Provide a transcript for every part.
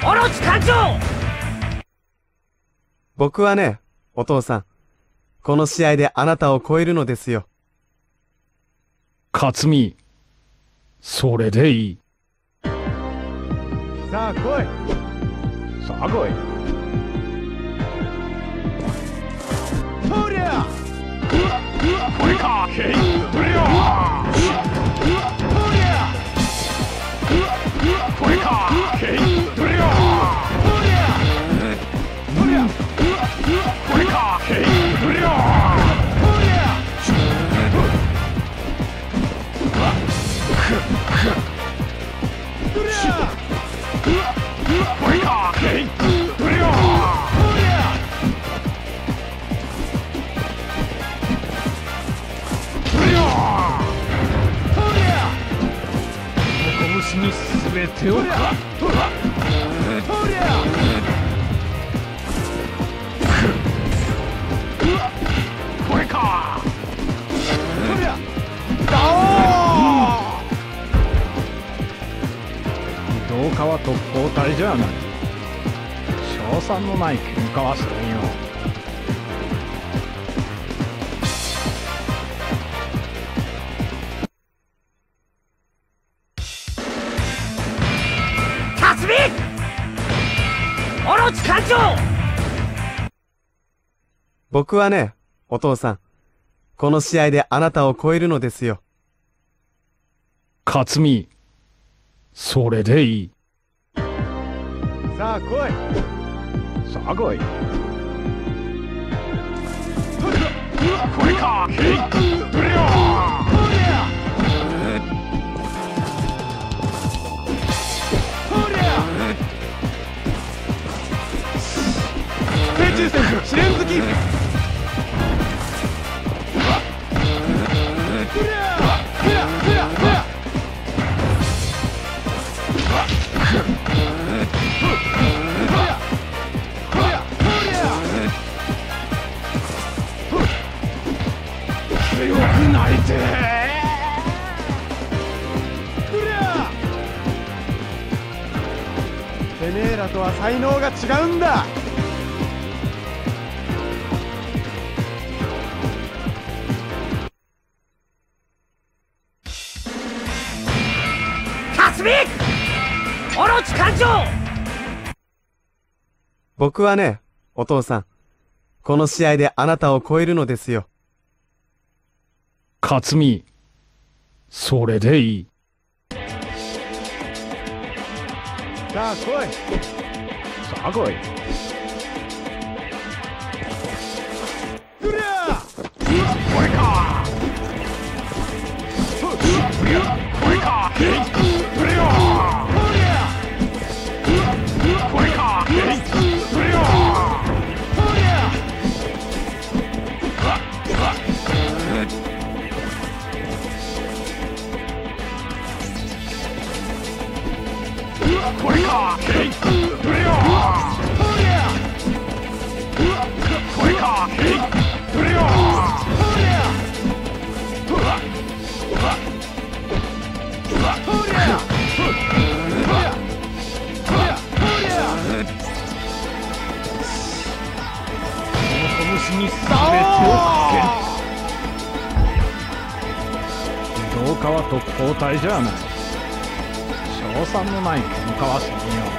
オロチ艦長。 僕はね、お父さん、この試合であなたを超えるのですよ。 克実、それでいい。 さあ来い。 さあ来い。 とりゃこれか、ケイン、とりゃこれか、ケイン、とりゃこれか、ケイン、とりゃこれか、ケイン、とりゃ拳に全てをかこれか同化は特攻隊じゃない。勝算のない喧嘩はせんよ。 辰巳オロチ艦長。 僕はね、お父さん、この試合であなたを超えるのですよ。 克実、それでいい。 さあ来い。 さあ来い。これか、ケイン、とりゃ命中戦試練好き。 強くないててめえらとは才能が違うんだ。 辰巳オロチ艦長。 僕はね、お父さん、この試合であなたを超えるのですよ。 克実、それでいい。 さあ来い。 さあ来い。 うりゃこれかこれか、ケイン、とりゃこれか、ケイン、とりゃこれか、ケイン、とりゃこれか、ケイン、とりゃ拳に全てをかける。同化は特攻隊じゃない。勝算のない喧嘩はせんよ。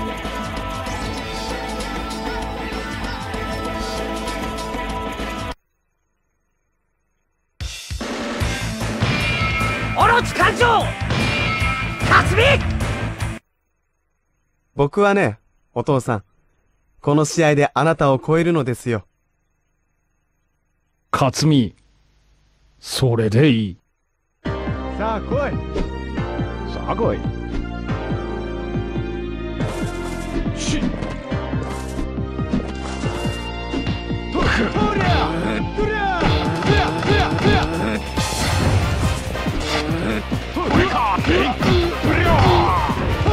オロチ艦長。辰巳。 僕はね、お父さん、この試合であなたを超えるのですよ。 克実、それでいい。 さあ来い。 さあ来い。しとりゃとりゃこれか、ケイン、とりゃ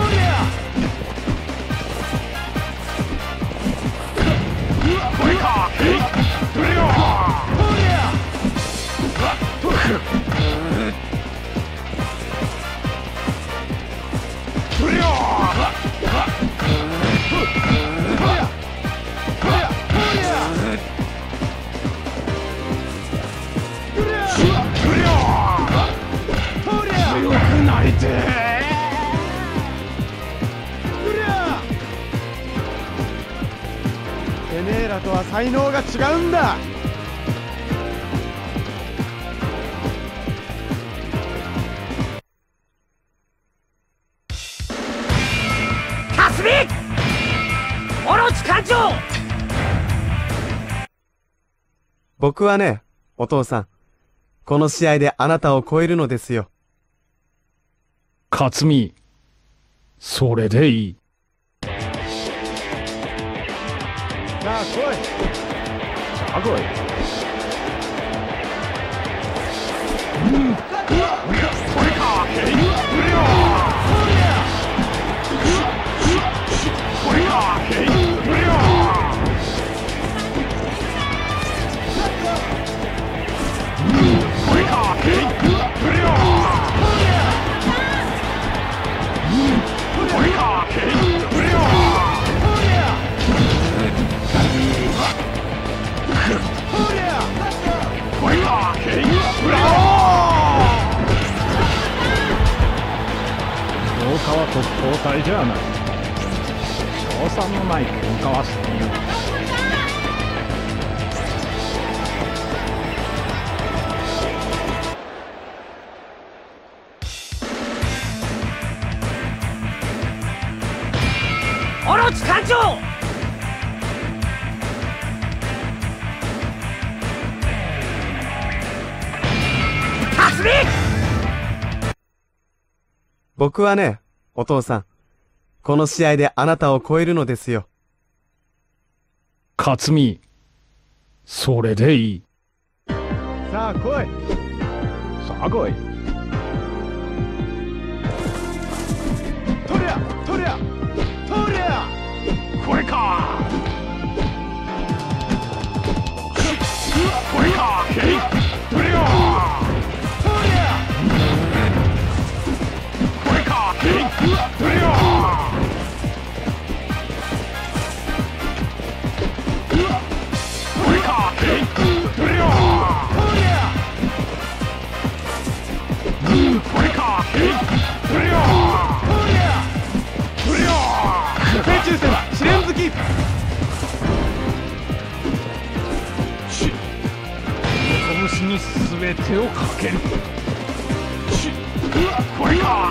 これか、ケイン、とりゃとりゃ彼らとは才能が違うんだ。 かすみオロチ艦長。 僕はね、お父さん、この試合であなたを超えるのですよ。 克実、それでいい。 さあ来い。 さあ来い。 これか。これか。 廊下は特攻隊じゃない。賞賛のない喧嘩はせんよ。 オロチ艦長。かすみ。 僕はね、お父さん、この試合であなたを超えるのですよ。 克実、それでいい。 さあ来い。 さあ来い。 とりゃとりゃとりゃ。 これか。これか。これよ。これか。これよ。これか。これよ。これか。これよ。これよ。 命中戦試練好き。 拳に全てをかける。 これか。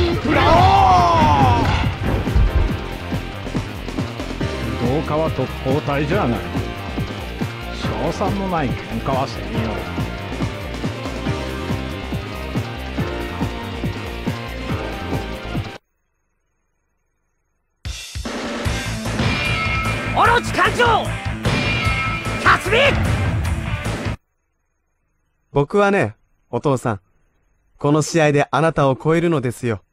廊下は特攻隊じゃない。賞賛のない喧嘩はせんよ。 オロチ艦長。かすみ。 僕はね、お父さん、この試合であなたを超えるのですよ。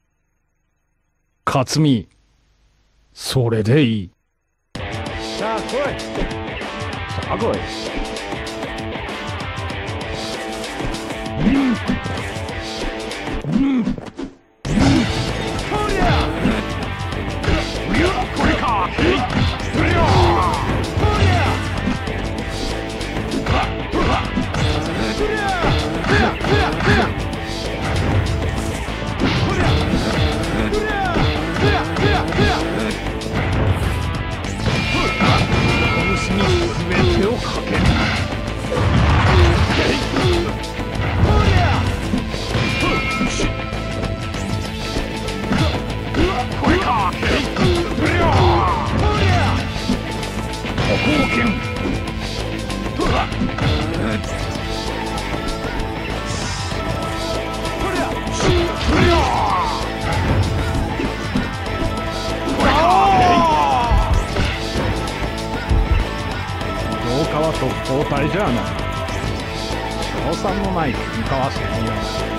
克実、それでいい。 さあ来い。 さあ来い。 これか。これよ。 拳に全てをかける。 これか。これよ。 歩行剣。 これよ。 廊下は特攻隊じゃない。賞賛のない喧嘩はせんよ。